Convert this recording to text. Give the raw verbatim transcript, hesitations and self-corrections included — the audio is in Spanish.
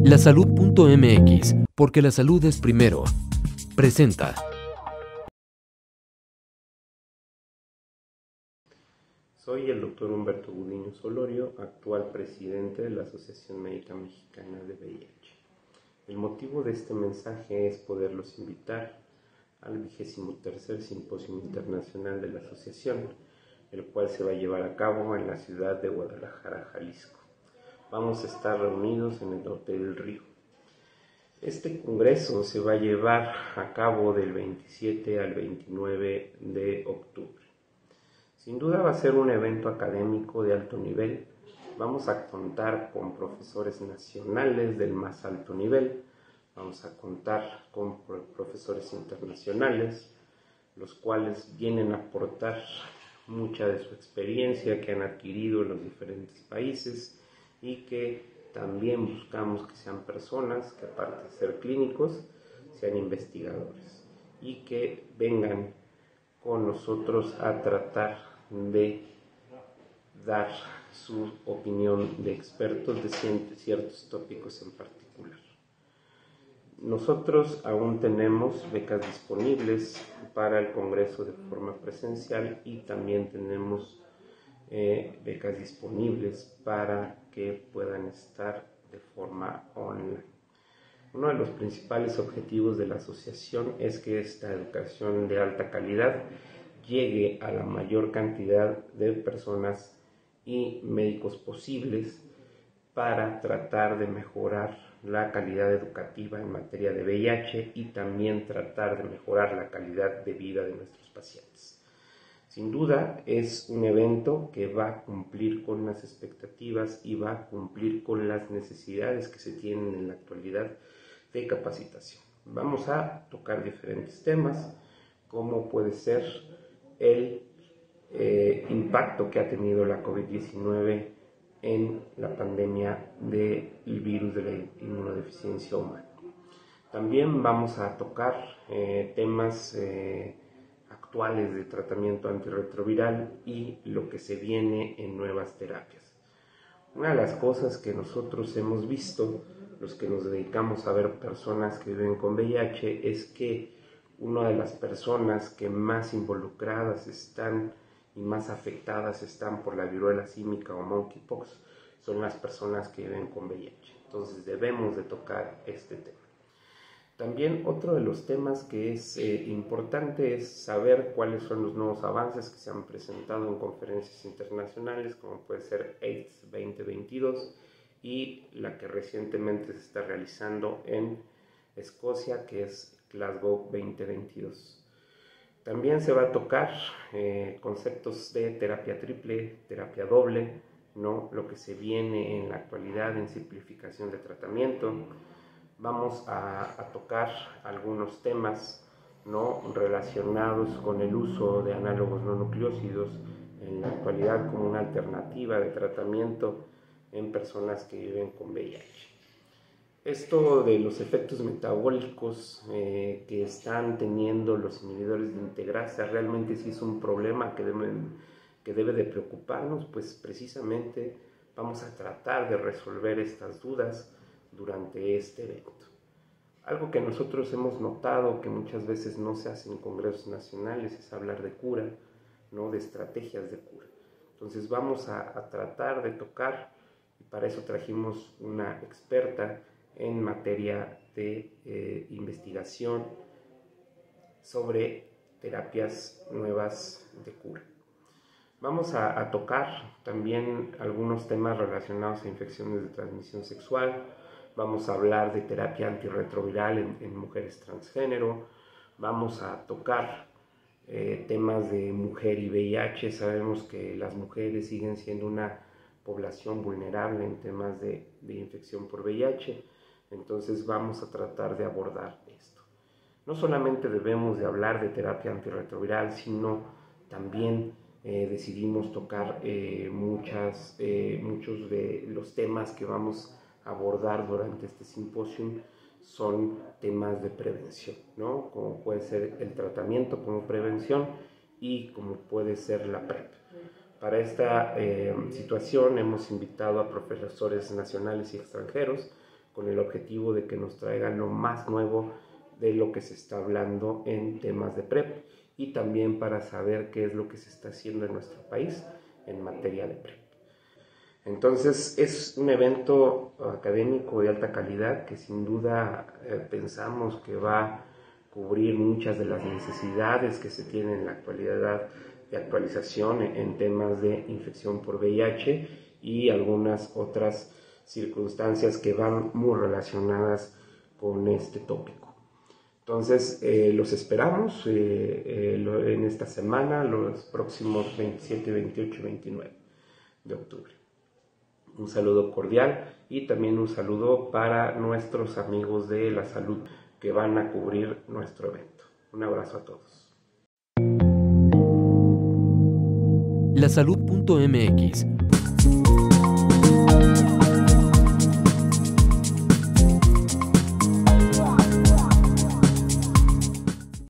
Lasalud punto m x, porque la salud es primero. Presenta. Soy el doctor Humberto Gudiño Solorio, actual presidente de la Asociación Médica Mexicana de V I H. El motivo de este mensaje es poderlos invitar al vigésimo tercer Simposio Internacional de la Asociación, el cual se va a llevar a cabo en la ciudad de Guadalajara, Jalisco. Vamos a estar reunidos en el Hotel Río. Este congreso se va a llevar a cabo del veintisiete al veintinueve de octubre. Sin duda va a ser un evento académico de alto nivel. Vamos a contar con profesores nacionales del más alto nivel. Vamos a contar con profesores internacionales, los cuales vienen a aportar mucha de su experiencia que han adquirido en los diferentes países y que también buscamos que sean personas que, aparte de ser clínicos, sean investigadores y que vengan con nosotros a tratar de dar su opinión de expertos de ciertos tópicos en particular. Nosotros aún tenemos becas disponibles para el Congreso de forma presencial y también tenemos eh, becas disponibles para que puedan estar de forma online. Uno de los principales objetivos de la asociación es que esta educación de alta calidad llegue a la mayor cantidad de personas y médicos posibles para tratar de mejorar la calidad educativa en materia de V I H y también tratar de mejorar la calidad de vida de nuestros pacientes. Sin duda es un evento que va a cumplir con las expectativas y va a cumplir con las necesidades que se tienen en la actualidad de capacitación. Vamos a tocar diferentes temas, como puede ser el eh, impacto que ha tenido la COVID diecinueve en la pandemia del virus de la inmunodeficiencia humana. También vamos a tocar eh, temas eh, actuales de tratamiento antirretroviral y lo que se viene en nuevas terapias. Una de las cosas que nosotros hemos visto, los que nos dedicamos a ver personas que viven con V I H, es que una de las personas que más involucradas están y más afectadas están por la viruela símica o monkeypox son las personas que viven con V I H. Entonces debemos de tocar este tema. También otro de los temas que es eh, importante es saber cuáles son los nuevos avances que se han presentado en conferencias internacionales, como puede ser AIDS veinte veintidós y la que recientemente se está realizando en Escocia, que es Glasgow veinte veintidós. También se va a tocar eh, conceptos de terapia triple, terapia doble, ¿no? Lo que se viene en la actualidad en simplificación de tratamiento. Vamos a, a tocar algunos temas, ¿no?, relacionados con el uso de análogos no nucleósidos en la actualidad como una alternativa de tratamiento en personas que viven con V I H. Esto de los efectos metabólicos eh, que están teniendo los inhibidores de integrasa realmente sí es un problema que, deben, que debe de preocuparnos, pues precisamente vamos a tratar de resolver estas dudas durante este evento. Algo que nosotros hemos notado que muchas veces no se hace en congresos nacionales es hablar de cura, ¿no?, de estrategias de cura. Entonces vamos a, a tratar de tocar, y para eso trajimos una experta en materia de eh, investigación sobre terapias nuevas de cura. Vamos a, a tocar también algunos temas relacionados a infecciones de transmisión sexual. Vamos a hablar de terapia antirretroviral en, en mujeres transgénero. Vamos a tocar eh, temas de mujer y V I H. Sabemos que las mujeres siguen siendo una población vulnerable en temas de, de infección por V I H. Entonces vamos a tratar de abordar esto. No solamente debemos de hablar de terapia antirretroviral, sino también eh, decidimos tocar eh, muchas, eh, muchos de los temas que vamos a abordar durante este simposio son temas de prevención, ¿no?, como puede ser el tratamiento como prevención y como puede ser la PrEP. Para esta eh, situación hemos invitado a profesores nacionales y extranjeros con el objetivo de que nos traigan lo más nuevo de lo que se está hablando en temas de PrEP y también para saber qué es lo que se está haciendo en nuestro país en materia de PrEP. Entonces es un evento académico de alta calidad que sin duda eh, pensamos que va a cubrir muchas de las necesidades que se tienen en la actualidad de actualización en temas de infección por V I H y algunas otras circunstancias que van muy relacionadas con este tópico. Entonces eh, los esperamos eh, eh, lo, en esta semana, los próximos veintisiete, veintiocho y veintinueve de octubre. Un saludo cordial y también un saludo para nuestros amigos de la salud que van a cubrir nuestro evento. Un abrazo a todos. La salud punto m x